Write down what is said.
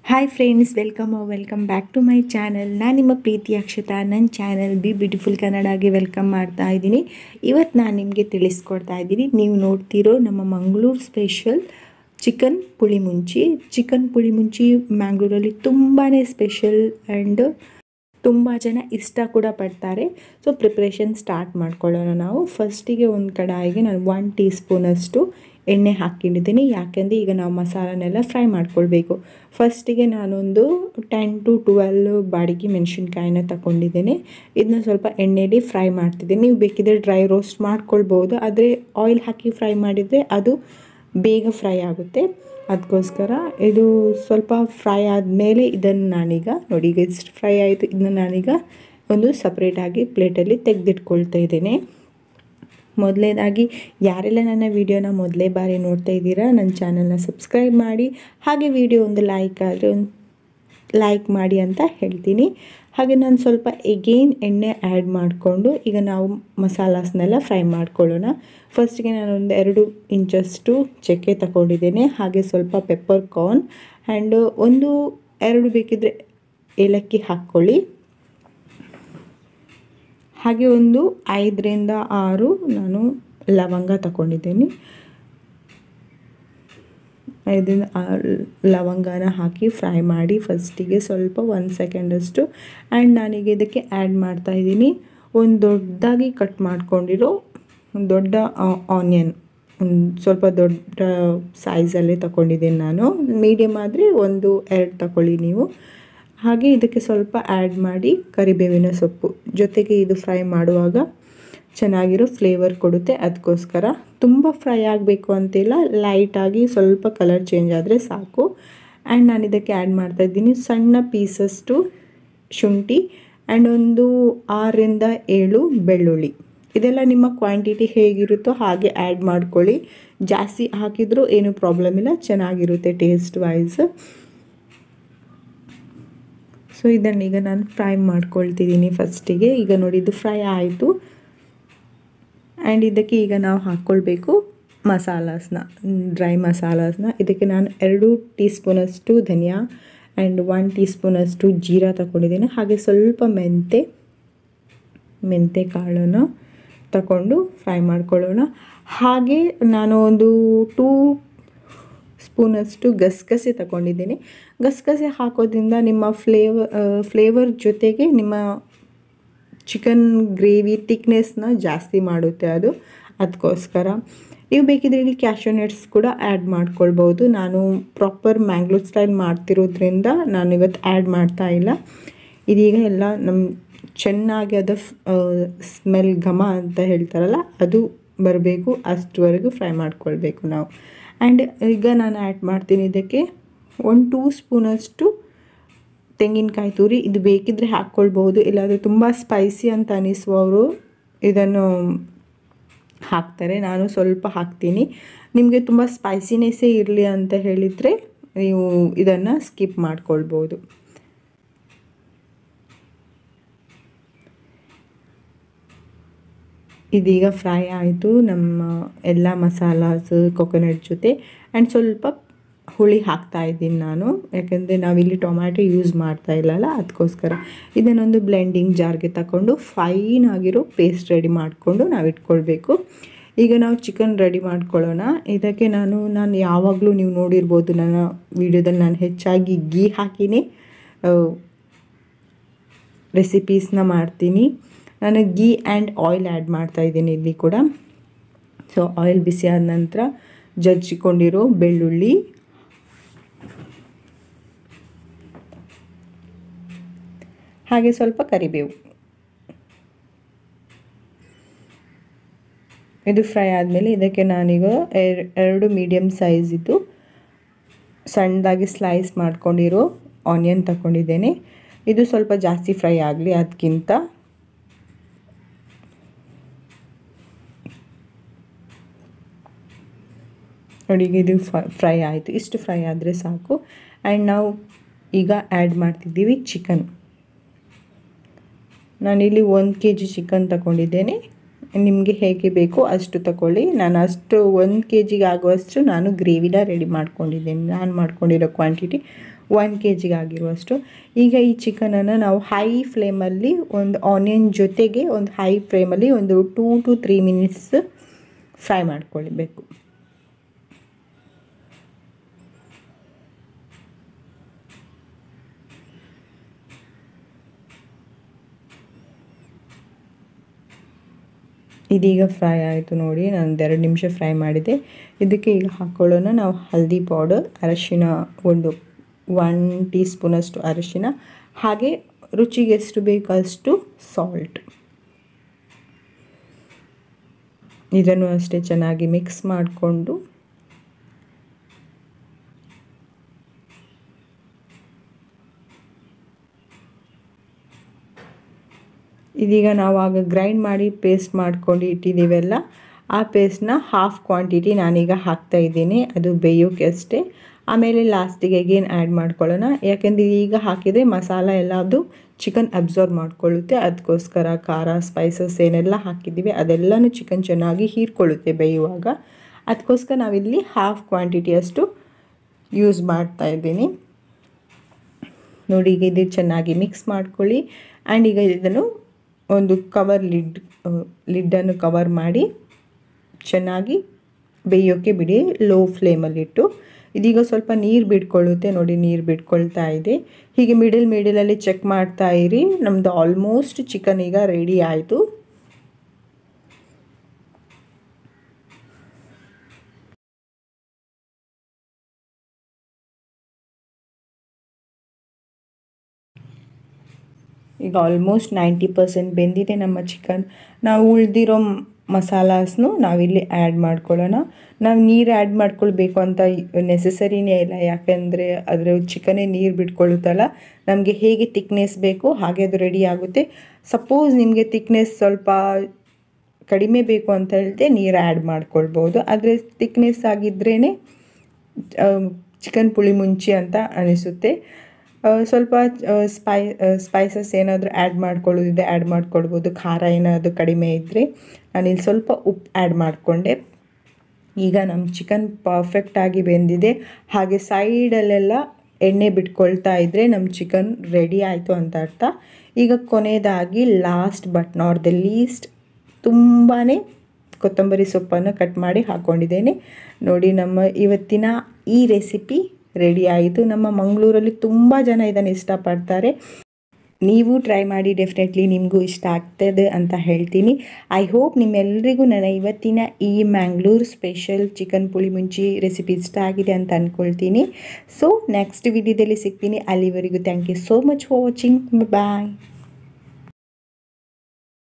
Hi friends, welcome back to my channel. ನಾನು ನಿಮ್ಮ ಪ್ರೀತಿ ಅಕ್ಷತಾ. ನನ್ನ ಚಾನಲ್ ಬಿ ಬ್ಯೂಟಿಫುಲ್ ಕನ್ನಡಗೆ ವೆಲ್ಕಮ್ ಮಾಡ್ತಾ ಇದ್ದೀನಿ. ಇವತ್ತು ನಾನು ನಿಮಗೆ ತಿಳಿಸ್ಕೊಡ್ತಾ ಇದ್ದೀನಿ. ನೀವು ನೋಡ್ತಿರೋ ನಮ್ಮ ಮಂಗಳೂರು ಸ್ಪೆಷಲ್ ಚಿಕನ್ ಪುಳಿಮುಂಚಿ ಮ್ಯಾಂಗ್ಳೂರಲ್ಲಿ ತುಂಬಾ ಸ್ಪೆಷಲ್ ಆ್ಯಂಡ್ ತುಂಬ ಜನ ಇಷ್ಟ ಕೂಡ ಪಡ್ತಾರೆ. ಸೊ ಪ್ರಿಪ್ರೇಷನ್ ಸ್ಟಾರ್ಟ್ ಮಾಡ್ಕೊಳ್ಳೋಣ ನಾವು. ಫಸ್ಟಿಗೆ ಒಂದು ಕಡಾಯಿಗೆ ನಾನು 1 ಟೀ ಸ್ಪೂನಷ್ಟು ಎಣ್ಣೆ ಹಾಕ್ಕೊಂಡಿದ್ದೀನಿ. ಯಾಕೆಂದರೆ ಈಗ ನಾವು ಮಸಾಲನೆಲ್ಲ ಫ್ರೈ ಮಾಡ್ಕೊಳ್ಬೇಕು. ಫಸ್ಟಿಗೆ ನಾನೊಂದು 10 to 12 ಬಾಡಿಗೆ ಮೆಣಸಿನ್ಕಾಯಿನ ತಗೊಂಡಿದ್ದೇನೆ. ಇದನ್ನ ಸ್ವಲ್ಪ ಎಣ್ಣೆಯಲ್ಲಿ ಫ್ರೈ ಮಾಡ್ತಿದ್ದೀನಿ. ನೀವು ಬೇಕಿದ್ರೆ ಡ್ರೈ ರೋಸ್ಟ್ ಮಾಡ್ಕೊಳ್ಬೋದು, ಆದರೆ ಆಯಿಲ್ ಹಾಕಿ ಫ್ರೈ ಮಾಡಿದರೆ ಅದು ಬೇಗ ಫ್ರೈ ಆಗುತ್ತೆ. ಅದಕ್ಕೋಸ್ಕರ ಇದು ಸ್ವಲ್ಪ ಫ್ರೈ ಆದಮೇಲೆ ಇದನ್ನು ನಾನೀಗ ನೋಡಿ, ಈಗ ಇಷ್ಟು ಫ್ರೈ ಆಯಿತು. ಇದನ್ನ ನಾನೀಗ ಒಂದು ಸಪ್ರೇಟಾಗಿ ಪ್ಲೇಟಲ್ಲಿ ತೆಗೆದಿಟ್ಕೊಳ್ತಾ ಇದ್ದೇನೆ. ಮೊದಲನೇದಾಗಿ ಯಾರೆಲ್ಲ ನನ್ನ ವಿಡಿಯೋನ ಮೊದಲೇ ಬಾರಿ ನೋಡ್ತಾ ಇದ್ದೀರಾ, ನನ್ನ ಚಾನಲ್ನ ಸಬ್ಸ್ಕ್ರೈಬ್ ಮಾಡಿ, ಹಾಗೆ ವಿಡಿಯೋ ಒಂದು ಲೈಕ್ ಆದರೆ ಒಂದು ಲೈಕ್ ಮಾಡಿ ಅಂತ ಹೇಳ್ತೀನಿ. ಹಾಗೆ ನಾನು ಸ್ವಲ್ಪ ಎಗೇನ್ ಎಣ್ಣೆ ಆ್ಯಡ್ ಮಾಡಿಕೊಂಡು ಈಗ ನಾವು ಮಸಾಲಾಸ್ನೆಲ್ಲ ಫ್ರೈ ಮಾಡ್ಕೊಳ್ಳೋಣ. ಫಸ್ಟಿಗೆ ನಾನೊಂದು 2 ಇಂಚಷ್ಟು ಚಕ್ಕೆ ತಗೊಂಡಿದ್ದೇನೆ. ಹಾಗೆ ಸ್ವಲ್ಪ ಪೆಪ್ಪರ್ ಕಾರ್ನ್ ಆ್ಯಂಡ್ 1-2 ಬೇಕಿದ್ದರೆ ಏಲಕ್ಕಿ ಹಾಕ್ಕೊಳ್ಳಿ. ಹಾಗೆ ಒಂದು 5ರಿಂದ 6 ನಾನು ಲವಂಗ ತಗೊಂಡಿದ್ದೀನಿ. 5ರಿಂದ 6 ಲವಂಗನ ಹಾಕಿ ಫ್ರೈ ಮಾಡಿ ಫಸ್ಟಿಗೆ ಸ್ವಲ್ಪ 1 ಸೆಕೆಂಡಷ್ಟು. ಆ್ಯಂಡ್ ನಾನೀಗ ಇದಕ್ಕೆ ಆ್ಯಡ್ ಮಾಡ್ತಾಯಿದ್ದೀನಿ ಒಂದು ದೊಡ್ಡದಾಗಿ ಕಟ್ ಮಾಡ್ಕೊಂಡಿರೋ ಒಂದು ದೊಡ್ಡ ಆನಿಯನ್. ಒಂದು ಸ್ವಲ್ಪ ದೊಡ್ಡ ಸೈಜಲ್ಲೇ ತಗೊಂಡಿದ್ದೀನಿ ನಾನು. ಮೀಡಿಯಮ್ ಆದರೆ 1-2 ತಗೊಳ್ಳಿ ನೀವು. ಹಾಗೆ ಇದಕ್ಕೆ ಸ್ವಲ್ಪ ಆ್ಯಡ್ ಮಾಡಿ ಕರಿಬೇವಿನ ಸೊಪ್ಪು ಜೊತೆಗೆ. ಇದು ಫ್ರೈ ಮಾಡುವಾಗ ಚೆನ್ನಾಗಿರೋ ಫ್ಲೇವರ್ ಕೊಡುತ್ತೆ. ಅದಕ್ಕೋಸ್ಕರ ತುಂಬ ಫ್ರೈ ಆಗಬೇಕು ಅಂತಿಲ್ಲ, ಲೈಟಾಗಿ ಸ್ವಲ್ಪ ಕಲರ್ ಚೇಂಜ್ ಆದರೆ ಸಾಕು. ಆ್ಯಂಡ್ ನಾನು ಇದಕ್ಕೆ ಆ್ಯಡ್ ಮಾಡ್ತಾಯಿದ್ದೀನಿ ಸಣ್ಣ ಪೀಸಷ್ಟು ಶುಂಠಿ ಆ್ಯಂಡ್ ಒಂದು 6ರಿಂದ 7 ಬೆಳ್ಳುಳ್ಳಿ. ಇದೆಲ್ಲ ನಿಮ್ಮ ಕ್ವಾಂಟಿಟಿ ಹೇಗಿರುತ್ತೋ ಹಾಗೆ ಆ್ಯಡ್ ಮಾಡ್ಕೊಳ್ಳಿ. ಜಾಸ್ತಿ ಹಾಕಿದರೂ ಏನೂ ಪ್ರಾಬ್ಲಮ್ ಇಲ್ಲ, ಚೆನ್ನಾಗಿರುತ್ತೆ ಟೇಸ್ಟ್ ವೈಸ್. ಸೊ ಇದನ್ನೀಗ ನಾನು ಫ್ರೈ ಮಾಡ್ಕೊಳ್ತಿದ್ದೀನಿ ಫಸ್ಟಿಗೆ. ಈಗ ನೋಡಿ, ಇದು ಫ್ರೈ ಆಯಿತು. ಆ್ಯಂಡ್ ಇದಕ್ಕೆ ಈಗ ನಾವು ಹಾಕ್ಕೊಳ್ಬೇಕು ಮಸಾಲಾಸ್ನ, ಡ್ರೈ ಮಸಾಲಾಸ್ನ. ಇದಕ್ಕೆ ನಾನು 2 ಟೀ ಸ್ಪೂನಷ್ಟು ಧನಿಯಾ ಆ್ಯಂಡ್ 1 ಟೀ ಸ್ಪೂನಷ್ಟು ಜೀರಾ ತಗೊಂಡಿದ್ದೀನಿ. ಹಾಗೆ ಸ್ವಲ್ಪ ಮೆಂತೆ ಕಾಳನ್ನು ತಗೊಂಡು ಫ್ರೈ ಮಾಡ್ಕೊಳ್ಳೋಣ. ಹಾಗೆ ನಾನು ಒಂದು 2 ಸ್ಪೂನಷ್ಟು ಗಸಗಸೆ ತಗೊಂಡಿದ್ದೀನಿ. ಗಸಗಸೆ ಹಾಕೋದ್ರಿಂದ ನಿಮ್ಮ ಫ್ಲೇವರ್ ಜೊತೆಗೆ ನಿಮ್ಮ ಚಿಕನ್ ಗ್ರೇವಿ ಥಿಕ್ನೆಸ್ನ ಜಾಸ್ತಿ ಮಾಡುತ್ತೆ ಅದು. ಅದಕ್ಕೋಸ್ಕರ ನೀವು ಬೇಕಿದ್ರೆ ಇಲ್ಲಿ ಕ್ಯಾಶ್ಯೂ ನಟ್ಸ್ ಕೂಡ ಆ್ಯಡ್ ಮಾಡ್ಕೊಳ್ಬೋದು. ನಾನು ಪ್ರಾಪರ್ ಮ್ಯಾಂಗ್ಳೂರ್ ಸ್ಟೈಲ್ ಮಾಡ್ತಿರೋದ್ರಿಂದ ನಾನು ಇವತ್ತು ಆ್ಯಡ್ ಮಾಡ್ತಾ ಇಲ್ಲ. ಇದೀಗ ಎಲ್ಲ ನಮ್ಮ ಚೆನ್ನಾಗಿ ಅದು ಸ್ಮೆಲ್ ಘಮ ಅಂತ ಹೇಳ್ತಾರಲ್ಲ, ಅದು ಬರಬೇಕು. ಅಷ್ಟುವರೆಗೂ ಫ್ರೈ ಮಾಡ್ಕೊಳ್ಬೇಕು ನಾವು. ಆ್ಯಂಡ್ ಈಗ ನಾನು ಆ್ಯಡ್ ಮಾಡ್ತೀನಿ ಇದಕ್ಕೆ 1-2 ಸ್ಪೂನಷ್ಟು ತೆಂಗಿನಕಾಯಿ ತುರಿ. ಇದು ಬೇಕಿದ್ದರೆ ಹಾಕ್ಕೊಳ್ಬೋದು, ಇಲ್ಲಾಂದರೆ ತುಂಬ ಸ್ಪೈಸಿ ಅಂತ ಅನಿಸುವವರು ಇದನ್ನು ಹಾಕ್ತಾರೆ. ನಾನು ಸ್ವಲ್ಪ ಹಾಕ್ತೀನಿ. ನಿಮಗೆ ತುಂಬ ಸ್ಪೈಸಿನೆಸ್ಸೇ ಇರಲಿ ಅಂತ ಹೇಳಿದರೆ ನೀವು ಇದನ್ನು ಸ್ಕಿಪ್ ಮಾಡ್ಕೊಳ್ಬೋದು. ಇದೀಗ ಫ್ರೈ ಆಯಿತು ನಮ್ಮ ಎಲ್ಲ ಮಸಾಲಾಸ್ ಕೊಕೊನಟ್ ಜೊತೆ. ಆ್ಯಂಡ್ ಸ್ವಲ್ಪ ಹುಳಿ ಹಾಕ್ತಾಯಿದ್ದೀನಿ ನಾನು, ಯಾಕೆಂದರೆ ನಾವಿಲ್ಲಿ ಟೊಮ್ಯಾಟೊ ಯೂಸ್ ಮಾಡ್ತಾ ಇಲ್ಲಲ್ಲ, ಅದಕ್ಕೋಸ್ಕರ. ಇದನ್ನೊಂದು ಬ್ಲೆಂಡಿಂಗ್ ಜಾರ್ಗೆ ತಗೊಂಡು ಫೈನ್ ಆಗಿರೋ ಪೇಸ್ಟ್ ರೆಡಿ ಮಾಡಿಕೊಂಡು ನಾವು ಇಟ್ಕೊಳ್ಬೇಕು. ಈಗ ನಾವು ಚಿಕನ್ ರೆಡಿ ಮಾಡ್ಕೊಳ್ಳೋಣ. ಇದಕ್ಕೆ ನಾನು ಯಾವಾಗಲೂ ನೀವು ನೋಡಿರ್ಬೋದು ನನ್ನ ವಿಡಿಯೋದಲ್ಲಿ ನಾನು ಹೆಚ್ಚಾಗಿ ಗೀ ಹಾಕಿನೇ ರೆಸಿಪೀಸ್ನ ಮಾಡ್ತೀನಿ. ನಾನು ಗೀ ಆ್ಯಂಡ್ ಆಯಿಲ್ ಆ್ಯಡ್ ಮಾಡ್ತಾಯಿದ್ದೀನಿ ಇಲ್ಲಿ ಕೂಡ. ಸೊ ಆಯಿಲ್ ಬಿಸಿ ಆದ ನಂತರ ಜಜ್ಜಿಕೊಂಡಿರೋ ಬೆಳ್ಳುಳ್ಳಿ, ಹಾಗೆ ಸ್ವಲ್ಪ ಕರಿಬೇವು. ಇದು ಫ್ರೈ ಆದಮೇಲೆ ಇದಕ್ಕೆ ನಾನೀಗ 2 ಮೀಡಿಯಮ್ ಸೈಜಿದ್ದು ಸಣ್ಣದಾಗಿ ಸ್ಲೈಸ್ ಮಾಡ್ಕೊಂಡಿರೋ ಆನಿಯನ್ ತಗೊಂಡಿದ್ದೇನೆ. ಇದು ಸ್ವಲ್ಪ ಜಾಸ್ತಿ ಫ್ರೈ ಆಗಲಿ ಅದಕ್ಕಿಂತ. ನೋಡಿ, ಇದು ಫ್ರೈ ಆಯಿತು. ಇಷ್ಟು ಫ್ರೈ ಆದರೆ ಸಾಕು. ಆ್ಯಂಡ್ ನಾವು ಈಗ ಆ್ಯಡ್ ಮಾಡ್ತಿದ್ದೀವಿ ಚಿಕನ್. ನಾನಿಲ್ಲಿ 1 kg ಚಿಕನ್ ತಗೊಂಡಿದ್ದೇನೆ. ನಿಮಗೆ ಹೇಗೆ ಬೇಕೋ ಅಷ್ಟು ತಗೊಳ್ಳಿ. ನಾನು ಅಷ್ಟು 1 ಕೆ ಜಿಗೆ ಆಗುವಷ್ಟು ನಾನು ಗ್ರೇವಿನ ರೆಡಿ ಮಾಡ್ಕೊಂಡಿದ್ದೀನಿ. ನಾನು ಮಾಡ್ಕೊಂಡಿರೋ ಕ್ವಾಂಟಿಟಿ 1 ಕೆ ಜಿಗೆ ಆಗಿರುವಷ್ಟು. ಈಗ ಈ ಚಿಕನನ್ನು ನಾವು ಹೈ ಫ್ಲೇಮಲ್ಲಿ ಒಂದು ಆನಿಯನ್ ಜೊತೆಗೆ ಒಂದು ಹೈ ಫ್ಲೇಮಲ್ಲಿ ಒಂದು 2 to 3 ಮಿನಿಟ್ಸ್ ಫ್ರೈ ಮಾಡ್ಕೊಳ್ಬೇಕು. ಇದೀಗ ಫ್ರೈ ಆಯಿತು ನೋಡಿ. ನಾನು 2 ನಿಮಿಷ ಫ್ರೈ ಮಾಡಿದೆ. ಇದಕ್ಕೆ ಈಗ ಹಾಕ್ಕೊಳ್ಳೋಣ ನಾವು ಹಲ್ದಿ ಪೌಡರ್, ಅರಶಿನ ಒಂದು 1 ಟೀ ಸ್ಪೂನಷ್ಟು ಅರಶಿನ, ಹಾಗೆ ರುಚಿಗೆ ಎಷ್ಟು ಬೇಕೋ ಅಷ್ಟು ಸಾಲ್ಟ್. ಇದನ್ನು ಅಷ್ಟೇ ಚೆನ್ನಾಗಿ ಮಿಕ್ಸ್ ಮಾಡಿಕೊಂಡು ಇದೀಗ ನಾವು ಆಗ ಗ್ರೈಂಡ್ ಮಾಡಿ ಪೇಸ್ಟ್ ಮಾಡ್ಕೊಂಡು ಇಟ್ಟಿದ್ದೀವಲ್ಲ, ಆ ಪೇಸ್ಟ್ನ ಹಾಫ್ ಕ್ವಾಂಟಿಟಿ ನಾನೀಗ ಹಾಕ್ತಾಯಿದ್ದೀನಿ. ಅದು ಬೇಯೋಕ್ಕೆ ಅಷ್ಟೇ. ಆಮೇಲೆ ಲಾಸ್ಟಿಗೆ ಅಗೇನ್ ಆ್ಯಡ್ ಮಾಡ್ಕೊಳ್ಳೋಣ. ಯಾಕೆಂದರೆ ಈಗ ಹಾಕಿದರೆ ಮಸಾಲ ಎಲ್ಲ ಅದು ಚಿಕನ್ ಅಬ್ಸರ್ವ್ ಮಾಡ್ಕೊಳ್ಳುತ್ತೆ. ಅದಕ್ಕೋಸ್ಕರ ಖಾರ ಸ್ಪೈಸಸ್ ಏನೆಲ್ಲ ಹಾಕಿದ್ದೀವಿ ಅದೆಲ್ಲನೂ ಚಿಕನ್ ಚೆನ್ನಾಗಿ ಹೀರ್ಕೊಳ್ಳುತ್ತೆ ಬೇಯುವಾಗ. ಅದಕ್ಕೋಸ್ಕರ ನಾವಿಲ್ಲಿ ಹಾಫ್ ಕ್ವಾಂಟಿಟಿಯಷ್ಟು ಯೂಸ್ ಮಾಡ್ತಾಯಿದ್ದೀನಿ ನೋಡಿ. ಈಗ ಇದು ಚೆನ್ನಾಗಿ ಮಿಕ್ಸ್ ಮಾಡ್ಕೊಳ್ಳಿ. ಆ್ಯಂಡ್ ಈಗ ಇದನ್ನು ಒಂದು ಲಿಡ್ಡನ್ನು ಕವರ್ ಮಾಡಿ ಚೆನ್ನಾಗಿ ಬೇಯೋಕ್ಕೆ ಬಿಡಿ, ಲೋ ಫ್ಲೇಮಲ್ಲಿಟ್ಟು. ಇದೀಗ ಸ್ವಲ್ಪ ನೀರು ಬಿಟ್ಕೊಳ್ಳುತ್ತೆ ನೋಡಿ, ನೀರು ಬಿಟ್ಕೊಳ್ತಾ ಇದೆ. ಹೀಗೆ ಮಿಡಲಲ್ಲಿ ಚೆಕ್ ಮಾಡ್ತಾ ಇರಿ. ನಮ್ಮದು ಆಲ್ಮೋಸ್ಟ್ ಚಿಕನ್ ಈಗ ರೆಡಿ ಆಯಿತು. ಈಗ ಆಲ್ಮೋಸ್ಟ್ 90% ಬೆಂದಿದೆ ನಮ್ಮ ಚಿಕನ್. ನಾವು ಉಳಿದಿರೋ ಮಸಾಲಾಸ್ನು ನಾವಿಲ್ಲಿ ಆ್ಯಡ್ ಮಾಡ್ಕೊಳ್ಳೋಣ. ನಾವು ನೀರು ಆ್ಯಡ್ ಮಾಡ್ಕೊಳ್ಬೇಕು ಅಂತ ನೆಸೆಸರಿನೇ ಇಲ್ಲ, ಯಾಕೆಂದರೆ ಅದರ ಚಿಕನ್ನೇ ನೀರು ಬಿಟ್ಕೊಳ್ಳುತ್ತಲ್ಲ. ನಮಗೆ ಹೇಗೆ ತಿಕ್ನೆಸ್ ಬೇಕು ಹಾಗೆ ಅದು ರೆಡಿ ಆಗುತ್ತೆ. ಸಪೋಸ್ ನಿಮಗೆ ತಿಕ್ನೆಸ್ ಸ್ವಲ್ಪ ಕಡಿಮೆ ಬೇಕು ಅಂತ ಹೇಳಿದ್ರೆ ನೀರು ಆ್ಯಡ್ ಮಾಡ್ಕೊಳ್ಬೋದು. ಆದರೆ ತಿಕ್ನೆಸ್ ಆಗಿದ್ರೇ ಚಿಕನ್ ಪುಳಿಮುಂಚಿ ಅಂತ ಅನಿಸುತ್ತೆ. ಸ್ವಲ್ಪ ಸ್ಪೈಸಸ್ ಏನಾದರೂ ಆ್ಯಡ್ ಮಾಡ್ಕೊಳ್ಳೋದಿದೆ ಆ್ಯಡ್ ಮಾಡ್ಕೊಳ್ಬೋದು. ಖಾರ ಏನಾದರೂ ಕಡಿಮೆ ಇದ್ದರೆ ನಾನಿಲ್ಲಿ ಸ್ವಲ್ಪ ಉಪ್ಪು ಆ್ಯಡ್ ಮಾಡಿಕೊಂಡೆ. ಈಗ ನಮ್ಮ ಚಿಕನ್ ಪರ್ಫೆಕ್ಟಾಗಿ ಬೆಂದಿದೆ. ಹಾಗೆ ಸೈಡಲ್ಲೆಲ್ಲ ಎಣ್ಣೆ ಬಿಟ್ಕೊಳ್ತಾ ಇದ್ದರೆ ನಮ್ಮ ಚಿಕನ್ ರೆಡಿ ಆಯಿತು ಅಂತ ಅರ್ಥ. ಈಗ ಕೊನೆಯದಾಗಿ last but not the least ತುಂಬಾ ಕೊತ್ತಂಬರಿ ಸೊಪ್ಪನ್ನು ಕಟ್ ಮಾಡಿ ಹಾಕ್ಕೊಂಡಿದ್ದೇನೆ ನೋಡಿ. ನಮ್ಮ ಇವತ್ತಿನ ಈ ರೆಸಿಪಿ ರೆಡಿ ಆಯಿತು. ನಮ್ಮ ಮಂಗಳೂರಲ್ಲಿ ತುಂಬ ಜನ ಇದನ್ನು ಇಷ್ಟಪಡ್ತಾರೆ. ನೀವು ಟ್ರೈ ಮಾಡಿ, ಡೆಫಿನೆಟ್ಲಿ ನಿಮಗೂ ಇಷ್ಟ ಆಗ್ತದೆ ಅಂತ ಹೇಳ್ತೀನಿ. ಐ ಹೋಪ್ ನಿಮ್ಮೆಲ್ಲರಿಗೂ ನನ್ನ ಇವತ್ತಿನ ಈ Mangalore special chicken pulimunchi recipe ಇಷ್ಟ ಆಗಿದೆ ಅಂತ ಅಂದ್ಕೊಳ್ತೀನಿ. ಸೊ ನೆಕ್ಸ್ಟ್ ವಿಡಿಯೋದಲ್ಲಿ ಸಿಗ್ತೀನಿ. ಅಲ್ಲಿವರೆಗೂ thank you so much for watching. Bye.